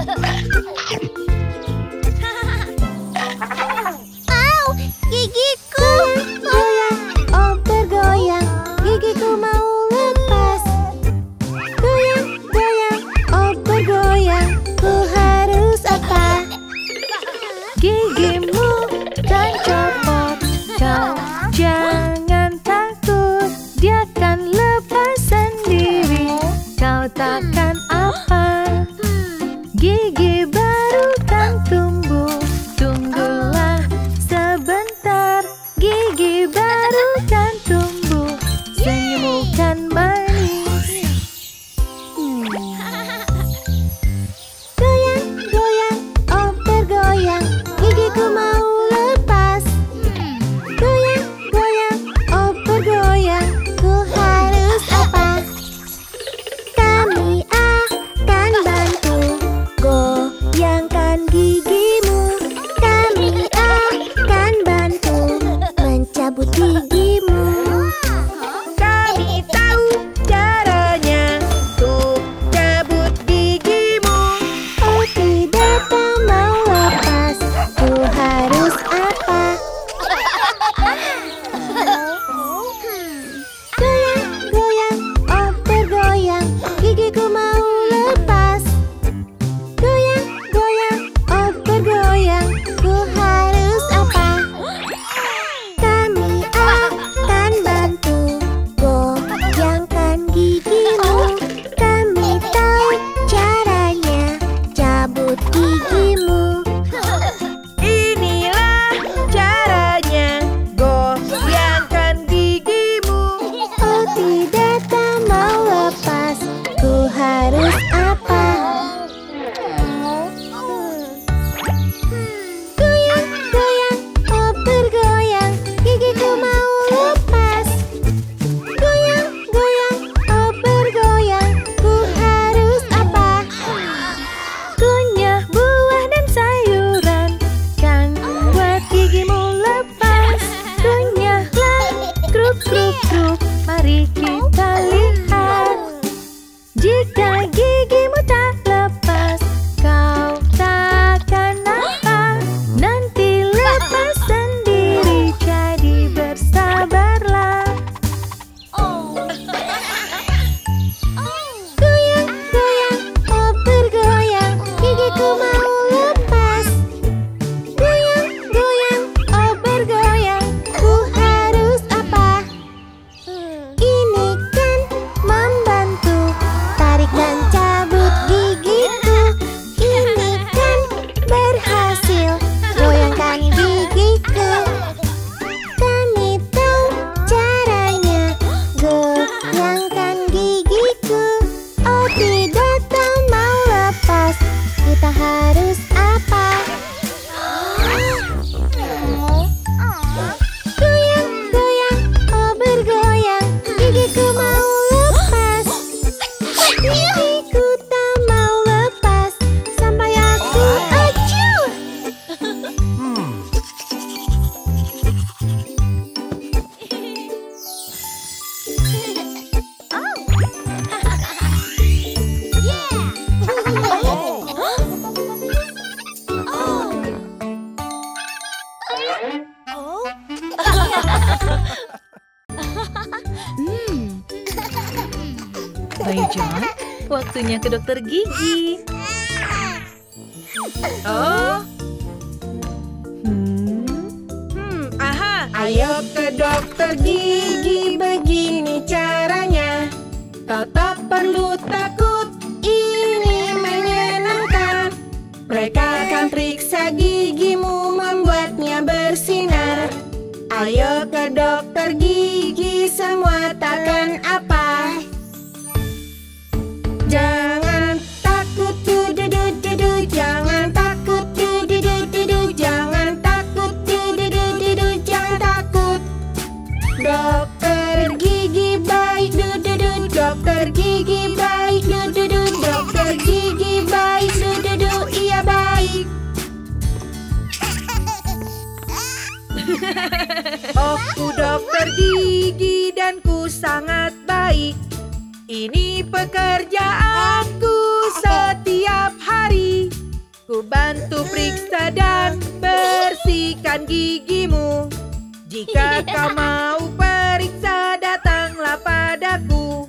Au, gigiku. Goyang, oh bergoyang, gigiku mau lepas. Goyang, goyang, oh bergoyang, ku harus apa? Gigimu kan copot, kau jangan takut, dia kan lepas sendiri. Kau takkan apa? Gigi baru kan tumbuh, tunggulah sebentar. Gigi baru kan tumbuh, senyummu kan manis. Goyang, goyang, oh bergoyang, gigiku mau lepas. Goyang, goyang, oh bergoyang, ku harus apa? Kami akan bantu, goyangkan gigimu. Kami akan bantu, mencabut gigimu. Kami tahu caranya untuk cabut gigimu. Oh tidak, kau mau lepas, ku harus apa? Goyang, goyang, oh bergoyang, gigiku mau lepas. Goyang, goyang, oh bergoyang, ku harus apa? Kami akan bantu, goyangkan gigimu. Kami tahu caranya, cabut gigimu. Inilah caranya, goyangkan gigimu. Oh tidak, kau mau lepas, ku harus apa? Goyang, goyang, oh bergoyang, gigiku mau lepas. Goyang, goyang, oh bergoyang, ku harus apa? Kunyah buah dan sayuran kan buat gigimu lepas. Kunyahlah, kruk kruk kruk, mari kita lihat. Jika gigimu tak lepas, kau takkan apa? Nanti lepas sendiri, jadi bersabarlah. Goyang, goyang, oh bergoyang, gigiku mau lepas. Goyang, goyang, oh bergoyang, ku harus apa? Ini kan membantu, tarik dan cabut gigiku. Ini kan berhasil, goyangkan gigiku. Kami tahu caranya, goyangkan gigiku. Oh tidak, kau mau lepas, kita harus apa? Goyang, goyang, oh bergoyang, gigiku mau lepas. Gigiku tak mau lepas, sampai aku acuh. Bayi John, waktunya ke dokter gigi. Oh. Aha. Ayo ke dokter gigi, begini caranya. Kau tak perlu takut, ini menyenangkan. Mereka akan periksa gigimu, membuatnya bersinar. Ayo ke dokter gigi, semua takkan apa. Jangan takut, du-du-du-du-du. Jangan takut, du-du-du-du-du. Jangan takut, du-du-du-du-du. Jangan takut. Dokter gigi baik, du-du-du. Dokter gigi baik, du-du-du. Dokter gigi baik, du-du-du. Iya baik. Oh, ku dokter gigi dan ku sangat baik. Ini pekerjaanku setiap hari. bantu periksa dan bersihkan gigimu. Jika kau mau periksa, datanglah padaku.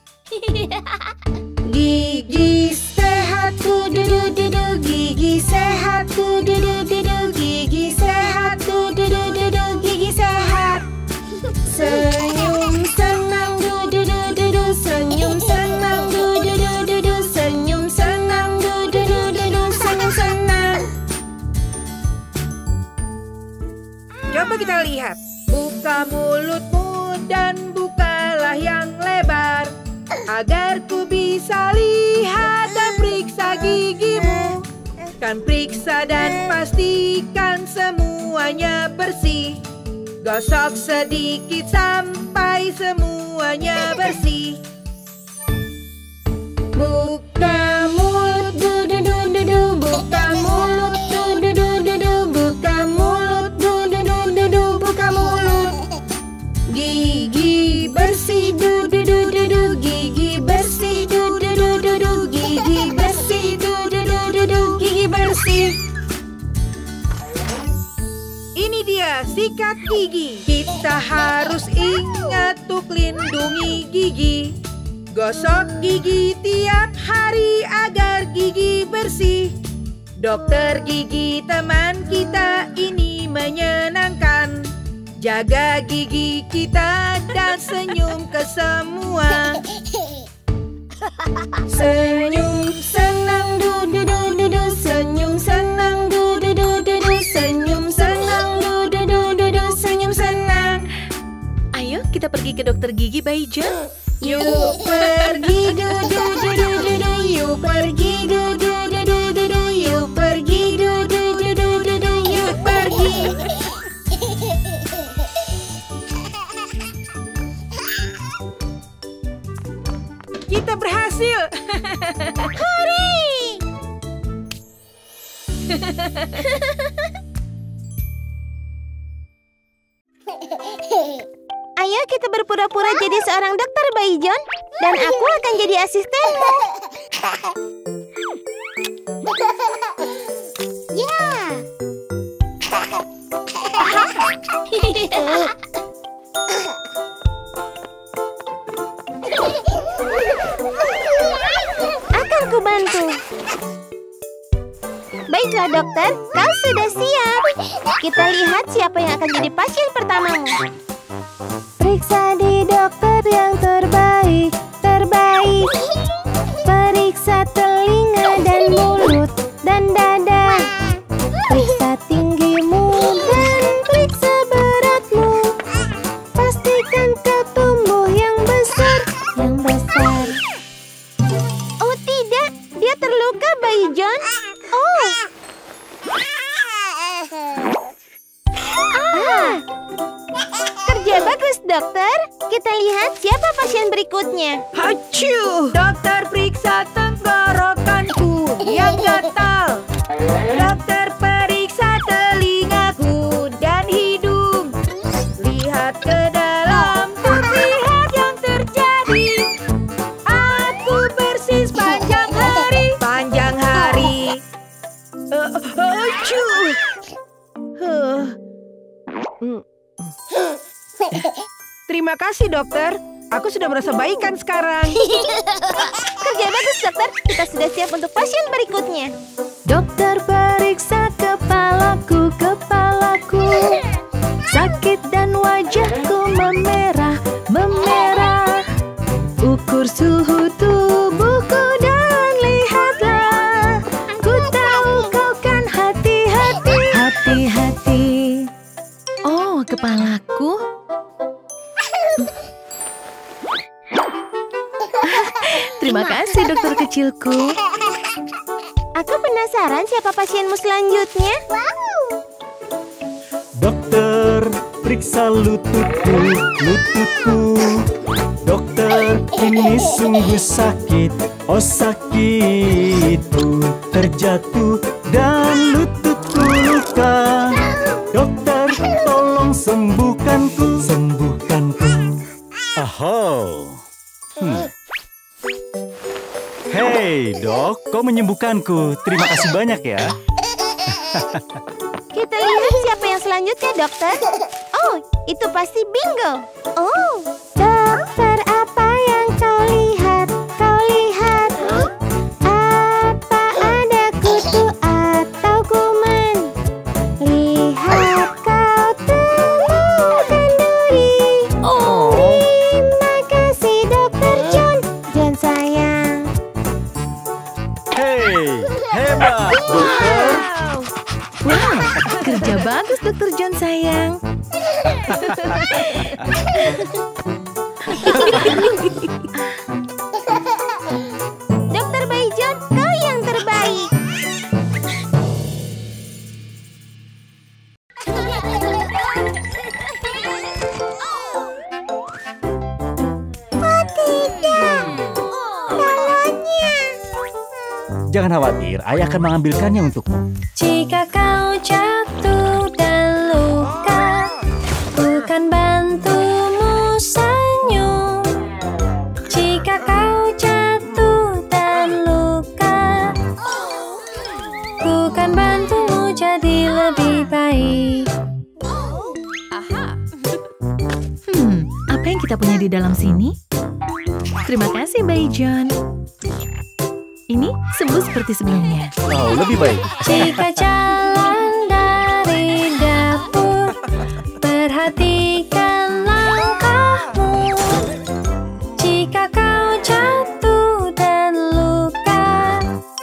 Gigi sehatku, dudu-dudu, gigi sehatku, dudu-dudu, gigi sehatku, dudu-dudu, gigi sehat. Senyum senang, dudu-dudu, senyum senang, dudu-dudu, senyum senang, dudu-dudu, senyum senang. Coba kita lihat. Buka mulutmu dan bukalah yang lebar, agar ku bisa lihat dan periksa gigimu. Kan periksa dan pastikan semuanya bersih. Gosok sedikit sampai semuanya bersih. Buka mulut, dudu-dudu, buka mulut, dudu-dudu, buka mulut, dudu-dudu, buka mulut. Gigi bersih, dudu-dudu, gigi bersih, dudu-dudu, gigi bersih, dudu-dudu, gigi bersih. Ini dia sikat gigi. Kita harus ingat untuk lindungi gigi. Gosok gigi tiap hari agar gigi bersih. Dokter gigi teman kita ini menyenangkan. Jaga gigi kita dan senyum ke semua. Senyum senang, dudu-dudu, senyum senang, dudu-dudu, senyum senang, dudu-dudu, senyum senang. Ayo kita pergi ke dokter gigi, Bayi John. Yuk pergi, dudu-dudu-dudu, yuk pergi, dudu-dudu-dudu, yuk pergi, dudu-dudu-dudu, yuk pergi. Kita berhasil. Hore! Ayo kita berpura-pura jadi seorang dokter, Bayi John. Dan aku akan jadi asistenmu. Ya. Akan kubantu. Baiklah dokter, kau sudah siap. Kita lihat siapa yang akan jadi pasien pertamamu. Periksa di dokter yang terbaik, terbaik. Periksa telinga dan mulut dan dada. Periksa tinggimu dan periksa beratmu. Pastikan kau tumbuh yang besar, yang besar. Oh tidak, dia terluka, Bayi John. Oh. Kerja bagus, dokter. Kita lihat siapa pasien berikutnya. Hacu! Dokter periksa tenggorokanku yang gatal. Dokter periksa telingaku dan hidung. Lihat ke dalam, lihat yang terjadi. Aku bersih sepanjang hari. Panjang hari. Hacu! Terima kasih, dokter. Aku sudah merasa baikan sekarang. Kerja bagus, dokter. Kita sudah siap untuk pasien berikutnya. Dokter periksa kepalaku, kepalaku. Sakit dan wajahku memerah, memerah. Ukur suhu tubuhku dan lihatlah. Ku tahu kau kan hati-hati, hati-hati. Oh, kepalaku. Terima kasih, dokter kecilku. Aku penasaran siapa pasienmu selanjutnya. Dokter, periksa lututku, lututku. Dokter, ini sungguh sakit. Oh sakitku, terjatuh dan lututku luka. Dokter, tolong sembuhkanku, sembuhkanku. Aho. Hei, dok, kau menyembuhkanku. Terima kasih banyak ya. Kita lihat siapa yang selanjutnya, dokter. Oh, itu pasti Bingo. Oh, dokter, apa yang kau lihat? Kau lihat? Apa ada kutu atau kuman? Lihat, kau temukan duri. Terima kasih, dokter John. John sayang. Hei, hebat, dokter. Wow, kerja bagus Dokter John sayang. Dokter Bayi John, kau yang terbaik. Oh tidak, balonnya. Jangan khawatir, ayah akan mengambilkannya untukmu. Jika kau jatuh dan luka, bukan bantumu senyum. Jika kau jatuh dan luka, bukan bantumu jadi lebih baik. Apa yang kita punya di dalam sini? Terima kasih Bayi John. Ini sembuh seperti sebelumnya. Oh, lebih baik. Jika jalan dari dapur, perhatikan langkahmu. Jika kau jatuh dan luka,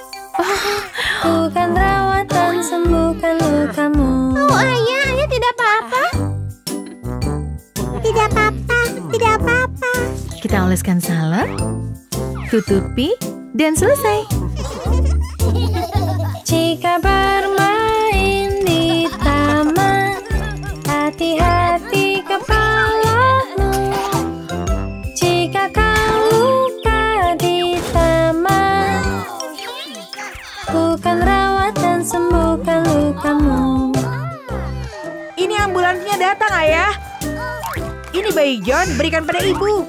bukan rawat dan sembuhkan lukamu. Oh ayah, ayah tidak apa-apa. Tidak apa-apa, tidak apa-apa. Kita oleskan salep, tutupi, dan selesai. Jika bermain di taman, hati-hati kepalamu. Jika kau luka di taman, bukan rawat dan sembuhkan lukamu. Ini ambulansnya datang, Ayah. Ini Bayi John, berikan pada ibu.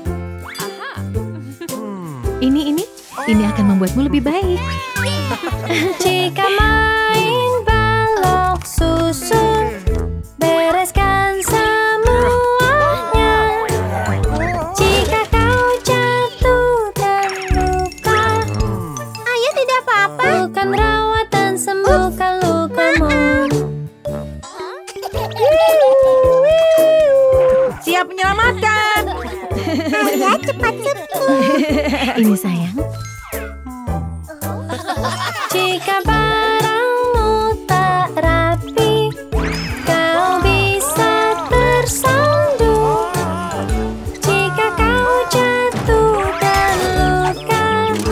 Ini akan membuatmu lebih baik. Jika main balok susun, bereskan semuanya. Jika kau jatuh dan luka, Ayah tidak apa-apa. bukan rawat dan sembuhkan lukamu. Siap menyelamatkan. Ayah cepat sembuh. Ini sayang. Jika barangmu tak rapi, kau bisa tersandung. Jika kau jatuh dan luka,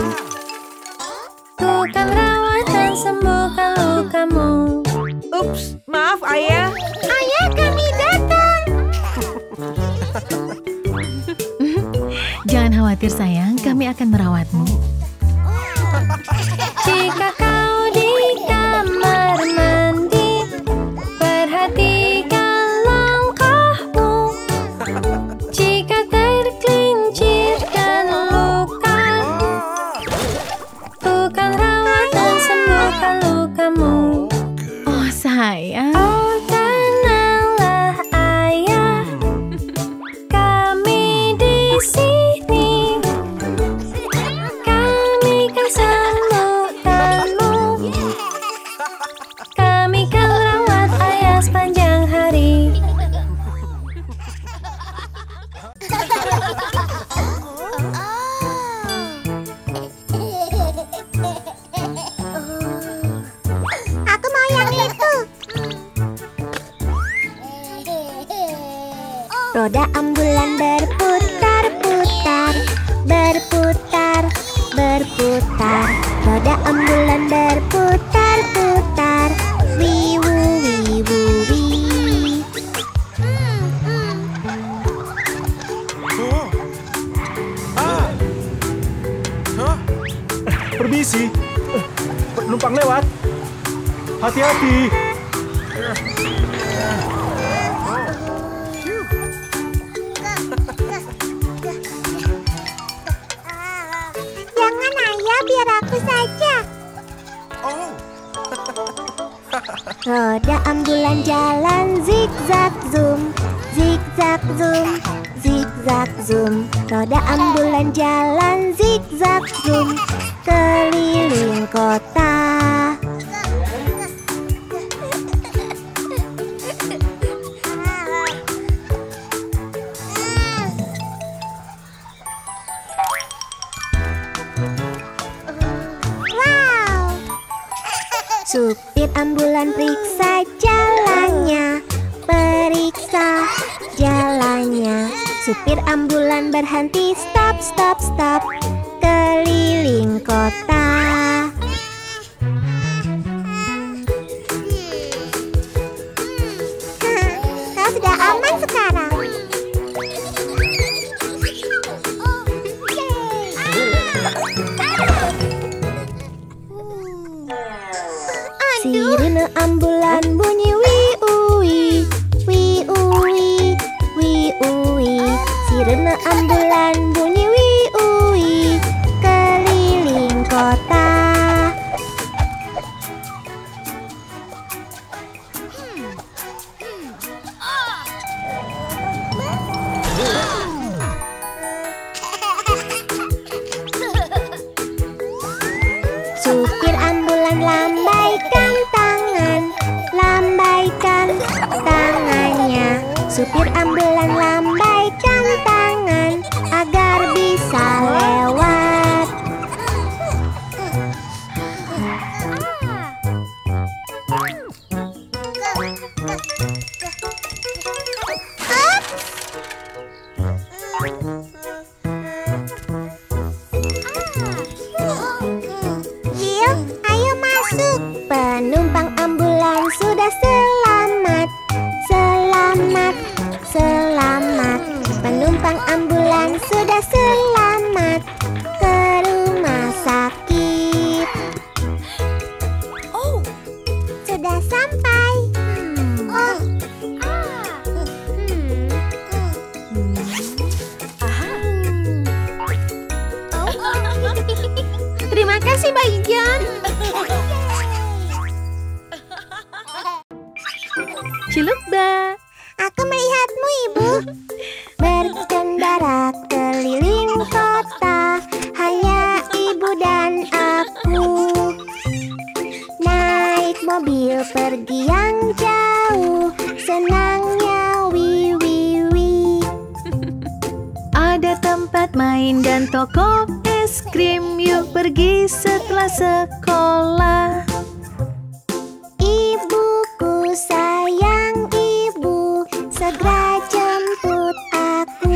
bukan rawat dan sembuhkan lukamu. Ups, maaf Ayah. Ayah, kami datang. Jangan khawatir sayang, kami akan merawatmu. Jika kau di kamar mandi, perhatikan langkahmu. Jika tergelincir dan luka, bukan rawat dan sembuhkan lukamu. Oh sayang. Oh tenanglah ayah, kami di sini. Kami kan sembuhkanmu. Kami kan rawat ayah sepanjang hari. Aku mau yang itu. Roda ambulan berputar-putar, berputar, berputar. Roda ambulan berputar-putar. Wiwu, wiwu, wii. Permisi. Penumpang lewat. Hati-hati. Jangan ayah, biar aku saja. Roda ambulan jalan zigzag zoom, zigzag zoom, zigzag zoom. Roda ambulan jalan zigzag zoom, keliling kota. Supir ambulan periksa jalannya, periksa jalannya. Supir ambulan berhenti, stop, stop, stop, keliling kota. Kau sudah aman sekarang. Sirene ambulan bunyi wii-uwi, wii-uwi, wii-uwi. Sirene ambulan bunyi wii-uwi, keliling kota. Supir ambulan lambaikan tangan, lambaikan tangannya. Supir ambulan lambaikan tangan agar bisa lewat. Gil, ayo masuk. Penumpang ambulan sudah selamat, selamat, selamat. Penumpang ambulan sudah selamat ke rumah sakit. Oh, sudah sampai. Terima kasih, Bayi John. Cilukba. Aku melihatmu, Ibu. Berkendara keliling kota, hanya Ibu dan aku. Naik mobil pergi yang jauh, senangnya wii wii wii. Ada tempat main dan toko es krim. Yuk pergi setelah sekolah. Ibuku sayang Ibu, segera jemput aku.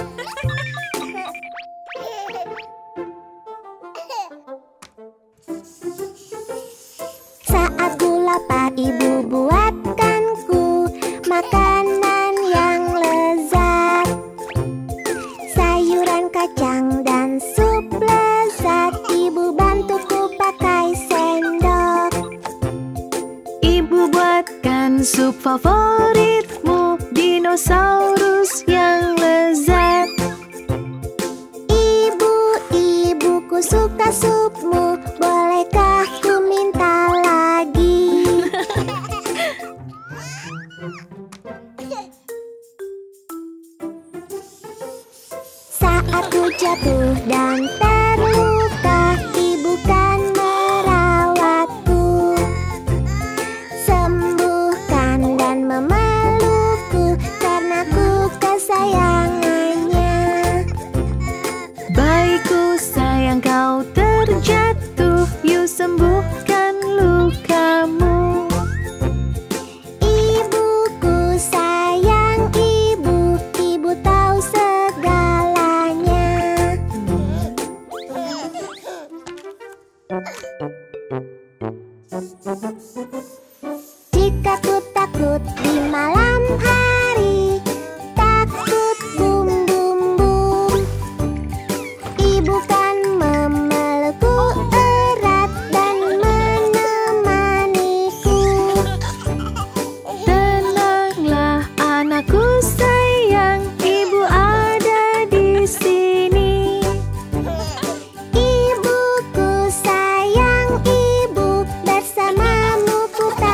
Saat ku lapar, Ibu buatkanku makanan yang lezat. Sayuran kacang dan sup lezat, Ibu bantuku pakai sendok. Ibu buatkan sup favoritmu, dinosaurus yang lezat. Ibu, ibuku suka supmu, bolehkah ku minta lagi? Saat ku jatuh dan terluka, Ibu kan merawatku, sembuhkan dan memelukku, karena ku kesayangannya. Baikku sayang, kau terjatuh, yuk sembuhkan lukamu. Ibuku sayang Ibu, Ibu tahu segalanya. Jika ku takut di malam hari, takut bum bum bum, Ibu kan memelukku erat dan menemaniku. Tenanglah anakku sayang, Ibu ada di sini. Ibuku sayang Ibu, bersamamu ku tak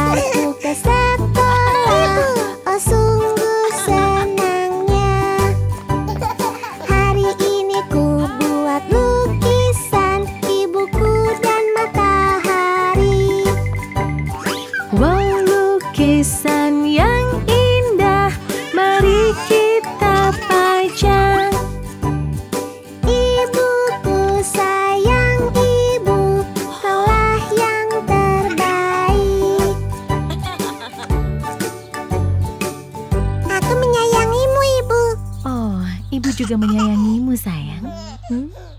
aku ke sekolah. Oh sungguh senangnya. Hari ini ku buat lukisan ibuku dan matahari. Wow, lukisan yang indah, mari kita pajang. Ibuku sayang ibu, kaulah yang terbaik. Aku menyayangimu ibu. Oh, ibu juga menyayangimu, sayang.